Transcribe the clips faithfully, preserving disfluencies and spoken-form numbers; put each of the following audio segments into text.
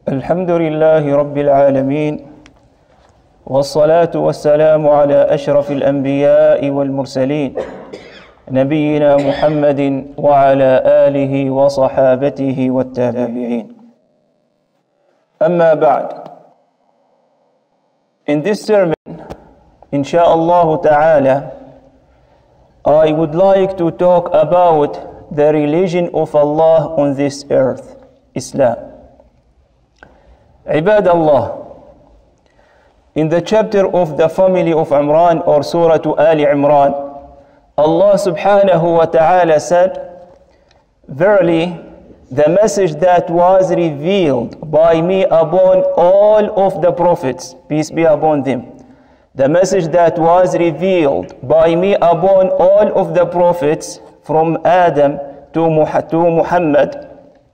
الحمد لله رب العالمين والصلاة والسلام على أشرف الأنبياء والمرسلين نبينا محمد وعلى آله وصحابته والتابعين. أما بعد. In this sermon, insha'Allah ta'ala, I would like to talk about the religion of Allah on this earth, Islam. Ibad Allah, in the chapter of the family of Imran or Surah Ali Imran, Allah subhanahu wa ta'ala said, verily, the message that was revealed by me upon all of the prophets, peace be upon them, the message that was revealed by me upon all of the prophets from Adam to Muhammad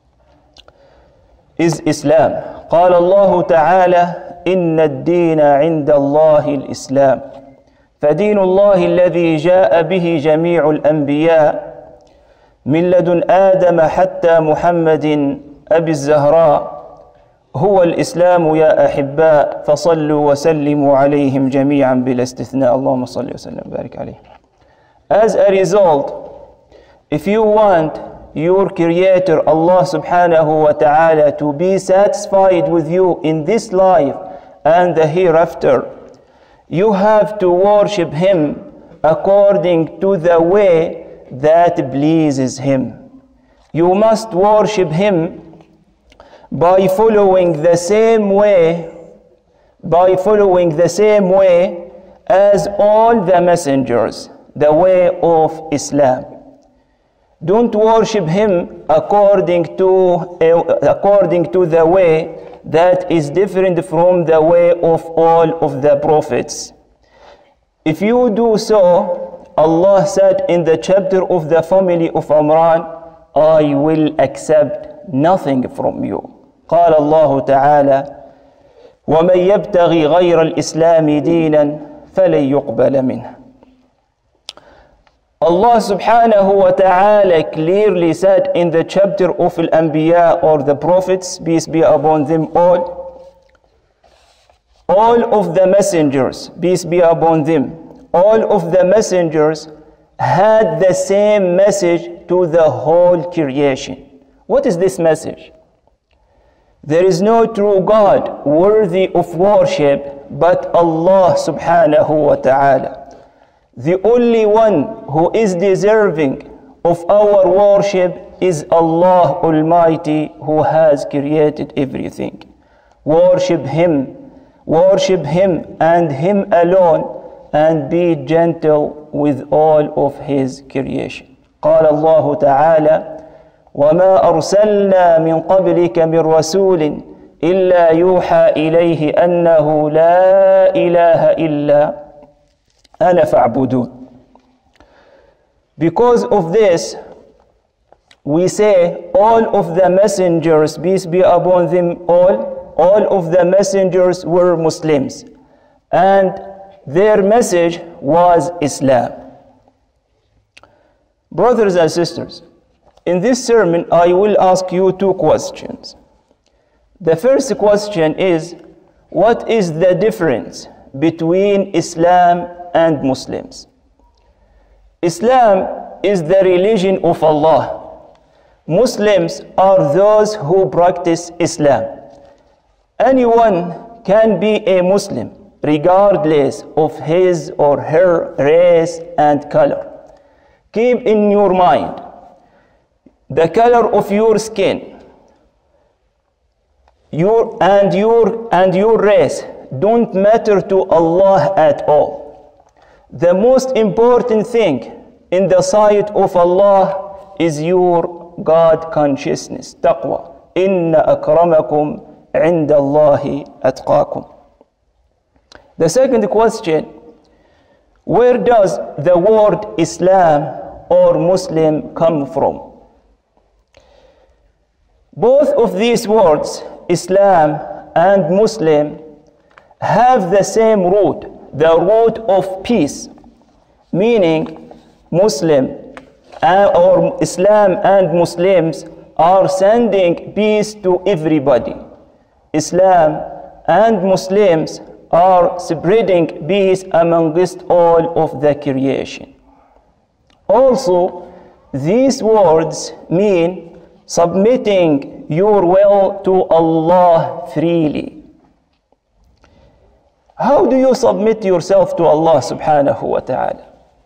is Islam. قال الله تعالى إن الدين عند الله الإسلام فدين الله الذي جاء به جميع الأنبياء من لدن آدم حتى محمد أبي الزهراء هو الإسلام يا أحباء فصلوا وسلموا عليهم جميعا بلا استثناء اللهم صل وسلم وبارك عليه. As a result, if you want your Creator Allah subhanahu wa ta'ala to be satisfied with you in this life and the hereafter, you have to worship Him according to the way that pleases Him. You must worship Him by following the same way, by following the same way as all the messengers, the way of Islam. Don't worship Him according to, uh, according to the way that is different from the way of all of the prophets. If you do so, Allah said in the chapter of the family of Imran, I will accept nothing from you. قال الله تعالى ومن يبتغي غير الإسلام دينا فلن يقبل منه. Allah subhanahu wa ta'ala clearly said in the chapter of Al-Anbiya or the prophets, peace be upon them all, all of the messengers, peace be upon them, all of the messengers had the same message to the whole creation. What is this message? There is no true God worthy of worship but Allah subhanahu wa ta'ala. The only one who is deserving of our worship is Allah Almighty, who has created everything. Worship Him, worship Him and Him alone, and be gentle with all of His creation. قال الله تعالى وما أرسلنا من قبلك من رسول إلا يوحى إليه أنه لا إله إلا أنا فاعبدون. Because of this, we say all of the messengers, peace be upon them all, all of the messengers were Muslims, and their message was Islam. Brothers and sisters, in this sermon I will ask you two questions. The first question is, what is the difference between Islam and Muslims? Islam is the religion of Allah. Muslims are those who practice Islam. Anyone can be a Muslim regardless of his or her race and color. Keep in your mind, the color of your skin your and your and your race don't matter to Allah at all. The most important thing in the sight of Allah is your God consciousness, taqwa. Inna akramakum inda Allahi atqakum. The second question, where does the word Islam or Muslim come from? Both of these words, Islam and Muslim, have the same root, the root of peace, meaning Muslim or Islam and Muslims are sending peace to everybody. Islam and Muslims are spreading peace amongst all of the creation. Also, these words mean submitting your will to Allah freely. How do you submit yourself to Allah subhanahu wa ta'ala?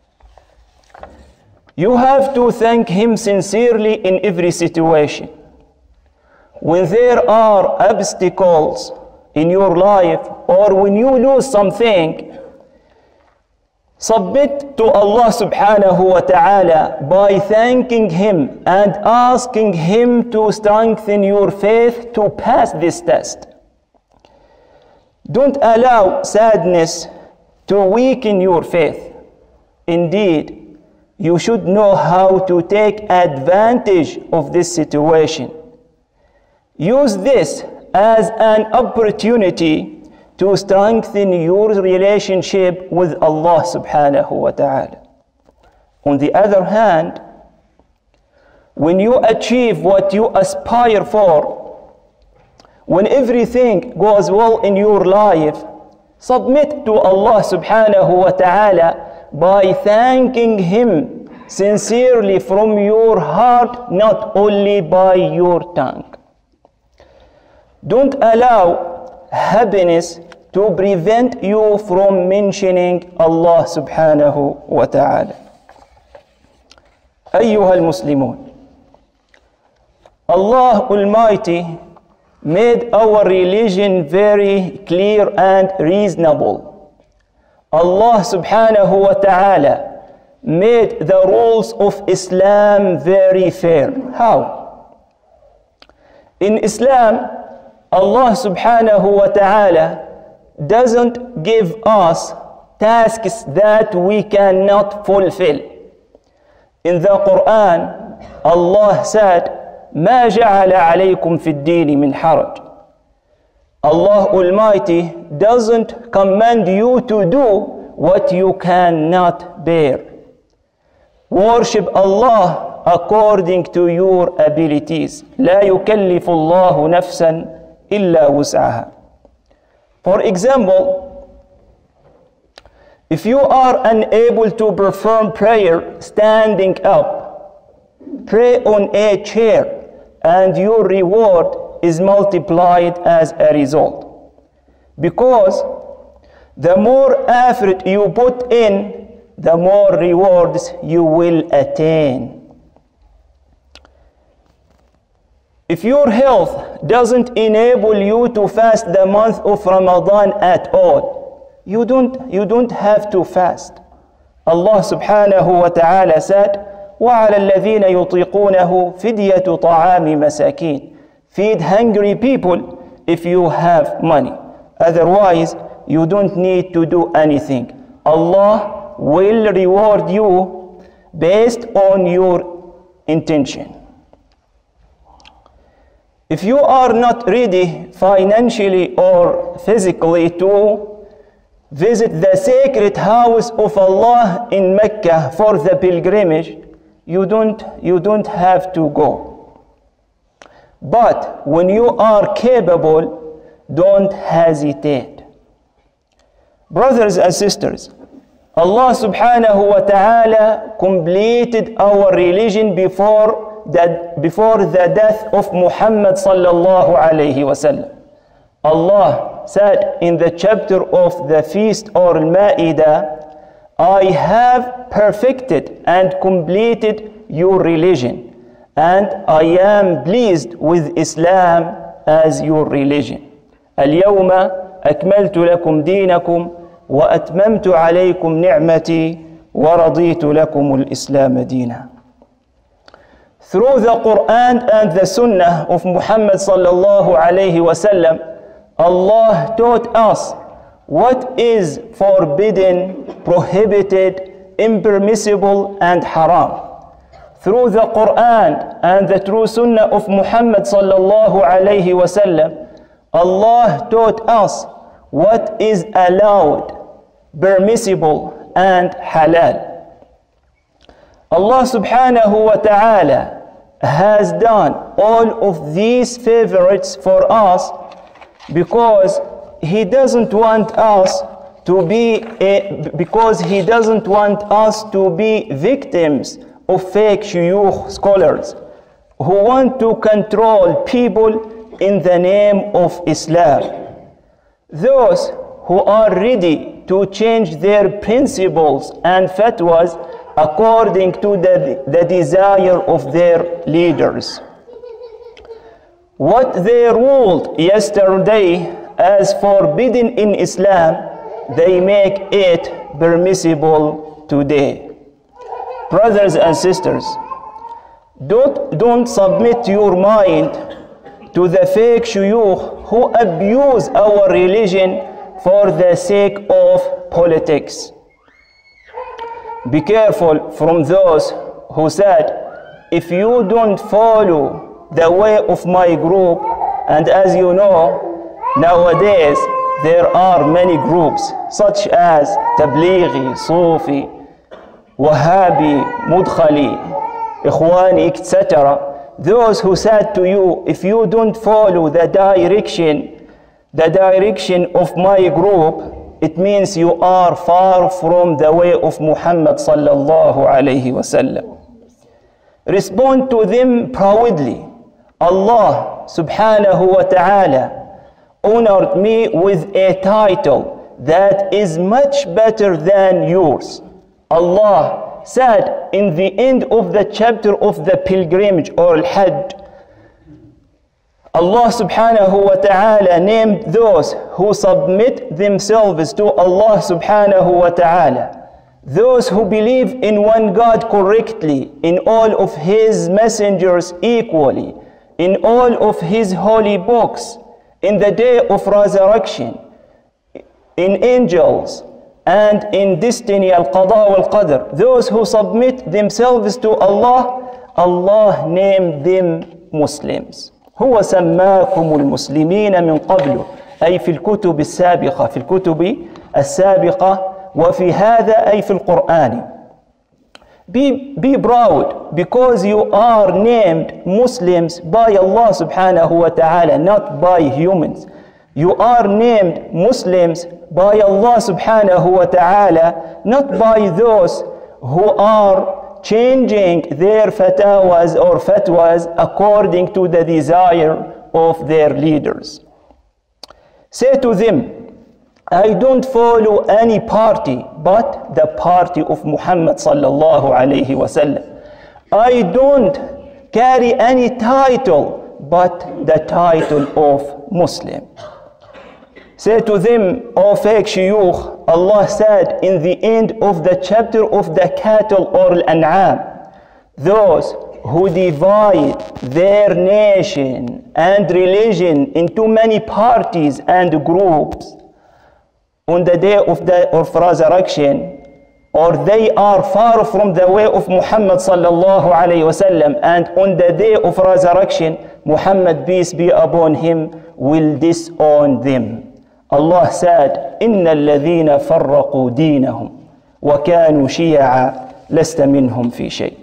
You have to thank Him sincerely in every situation. When there are obstacles in your life, or when you lose something, submit to Allah subhanahu wa ta'ala by thanking Him and asking Him to strengthen your faith to pass this test. Don't allow sadness to weaken your faith. Indeed, you should know how to take advantage of this situation. Use this as an opportunity to strengthen your relationship with Allah subhanahu wa ta'ala. On the other hand, when you achieve what you aspire for, when everything goes well in your life, submit to Allah subhanahu wa ta'ala by thanking Him sincerely from your heart, not only by your tongue. Don't allow happiness to prevent you from mentioning Allah subhanahu wa ta'ala. أيها المسلمون, Allah Almighty made our religion very clear and reasonable. Allah subhanahu wa ta'ala made the rules of Islam very fair. How? In Islam, Allah subhanahu wa ta'ala doesn't give us tasks that we cannot fulfill. In the Quran, Allah said, مَا جَعَلَ عَلَيْكُمْ فِي الدِّينِ مِنْ حَرَجٍ. Allah Almighty doesn't command you to do what you cannot bear. Worship Allah according to your abilities. لا يكلف الله نفسا إلا وسعها. For example, if you are unable to perform prayer standing up, pray on a chair and your reward is multiplied as a result. Because the more effort you put in, the more rewards you will attain. If your health doesn't enable you to fast the month of Ramadan at all, you don't, you don't have to fast. Allah subhanahu wa ta'ala said, وَعَلَى الَّذِينَ يُطِيقُونَهُ فِدْيَةُ طَعَامِ مَسَاكِينَ. Feed hungry people if you have money. Otherwise, you don't need to do anything. Allah will reward you based on your intention. If you are not ready financially or physically to visit the sacred house of Allah in Mecca for the pilgrimage, you don't, you don't have to go. But when you are capable, don't hesitate. Brothers and sisters, Allah subhanahu wa ta'ala completed our religion before that before the death of Muhammad sallallahu alayhi wasallam. Allah said in the chapter of the feast or Al-Ma'idah, I have perfected and completed your religion, and I am pleased with Islam as your religion. اليوم أكملت لكم دينكم وأتممت عليكم نعمتي ورضيت لكم الإسلام دينا. Through the Quran and the Sunnah of Muhammad sallallahu alayhi wasallam, Allah taught us what is forbidden, prohibited, impermissible, and haram. Through the Quran and the true Sunnah of Muhammad sallallahu alayhi wasallam, Allah taught us what is allowed, permissible, and halal. Allah subhanahu wa ta'ala has done all of these favorites for us because he doesn't want us to be a, because he doesn't want us to be victims of fake shuyukh scholars who want to control people in the name of Islam. Those who are ready to change their principles and fatwas according to the, the desire of their leaders. What they ruled yesterday as forbidden in Islam, they make it permissible today. Brothers and sisters, don't, don't submit your mind to the fake shuyukh who abuse our religion for the sake of politics. Be careful from those who said, if you don't follow the way of my group, and as you know, nowadays there are many groups such as Tablighi, Sufi, Wahhabi, Mudkhali, Ikhwani, et cetera. Those who said to you, if you don't follow the direction, the direction of my group, it means you are far from the way of Muhammad sallallahu alayhi wasallam. Respond to them proudly. Allah subhanahu wa ta'ala honored me with a title that is much better than yours. Allah said in the end of the chapter of the pilgrimage or al-Hajj, Allah subhanahu wa ta'ala named those who submit themselves to Allah subhanahu wa ta'ala, those who believe in one God correctly, in all of His messengers equally, in all of His holy books, in the day of resurrection, in angels, and in destiny, al-qada wal-qadr. Those who submit themselves to Allah, Allah named them Muslims. هو سماكم المسلمين من قبل أي في الكتب السابقة في الكتب السابقة وفي هذا أي في القرآن. Be, be proud because you are named Muslims by Allah subhanahu wa ta'ala, not by humans. You are named Muslims by Allah subhanahu wa ta'ala, not by those who are changing their fatawas or fatwas according to the desire of their leaders. Say to them, I don't follow any party but the party of Muhammad sallallahu alayhi wasallam. I don't carry any title but the title of Muslim. Say to them, O fake shuyukh, Allah said in the end of the chapter of the cattle or al-an'am, those who divide their nation and religion into many parties and groups on the day of the of resurrection, or they are far from the way of Muhammad sallallahu alayhi wasallam, and on the day of resurrection, Muhammad, peace be upon him, will disown them. Allah said, إِنَّ الَّذِينَ فَرَّقُوا دِينَهُمْ وَكَانُوا شِيَعًا لَسْتَ مِنْهُمْ فِي شَيْءٍ.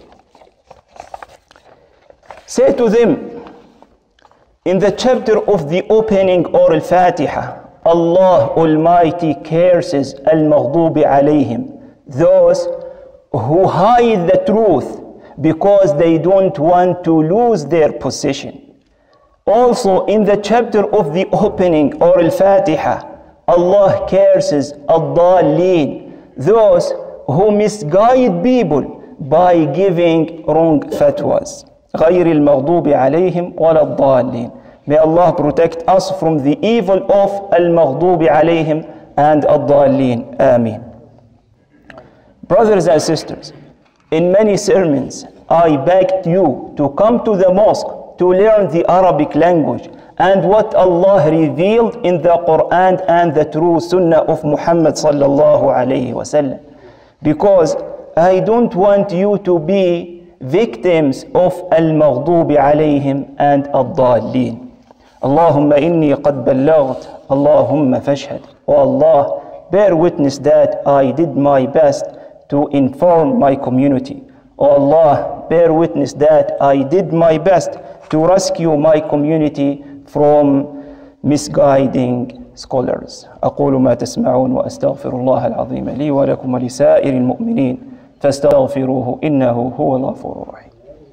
Say to them, in the chapter of the opening or al-Fatiha, Allah Almighty curses al-Maghdubi alayhim, those who hide the truth because they don't want to lose their position. Also in the chapter of the opening or al-Fatiha, Allah curses ad-dallin, those who misguide people by giving wrong fatwas. غير المغضوب عليهم ولا الضالين. May Allah protect us from the evil of al-Maghdubi alayhim and ad-dallin. Ameen. Brothers and sisters, in many sermons, I begged you to come to the mosque to learn the Arabic language and what Allah revealed in the Quran and the true Sunnah of Muhammad sallallahu alayhi wasallam. Because I don't want you to be victims of al-Maghdubi alayhim and ad-dallin. Allahumma inni qad ballaght, Allahumma fashhad. O Allah, bear witness that I did my best to inform my community. O Allah, bear witness that I did my best to rescue my community from misguiding scholars. أقول ما تسمعون وأستغفر الله العظيم لي ولكم ولسائر المؤمنين فاستغفروه إنه هو الغفور الرحيم.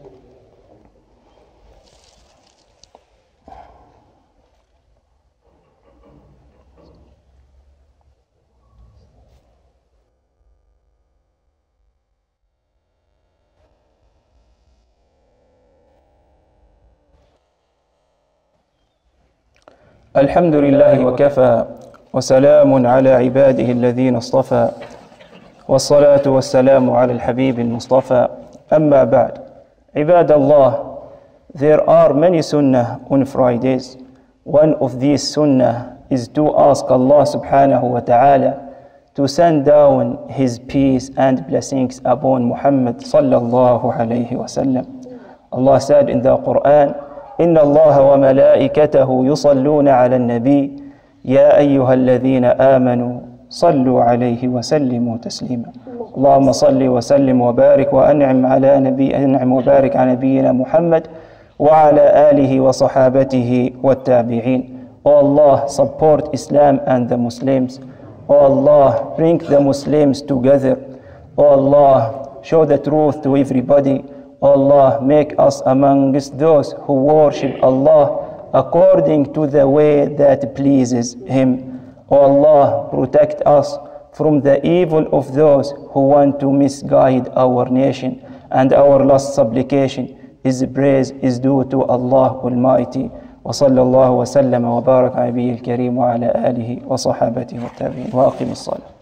الحمد لله وكفى وسلام على عباده الذين اصطفى والصلاة والسلام على الحبيب المصطفى أما بعد. عباد Allah, there are many sunnah on Fridays. One of these sunnah is to ask Allah subhanahu wa ta'ala to send down his peace and blessings upon Muhammad sallallahu alayhi wa sallam. Allah said in the Quran, إن الله وملائكته يصلون على النبي يا أيها الذين آمنوا صلوا عليه وسلموا تسليما. اللهم صل وسلم وبارك وأنعم على نبي أنعم وبارك على نبينا محمد وعلى آله وصحابته والتابعين. O Allah, support Islam and the Muslims. O Allah, bring the Muslims together. O Allah, show the truth to everybody. Allah, make us amongst those who worship Allah according to the way that pleases Him. O Allah, protect us from the evil of those who want to misguide our nation. And our last supplication is praise is due to Allah Almighty. وصلى الله وسلم وبارك على نبيه الكريم وعلى آله وصحابته والتابعين وأقم الصلاة.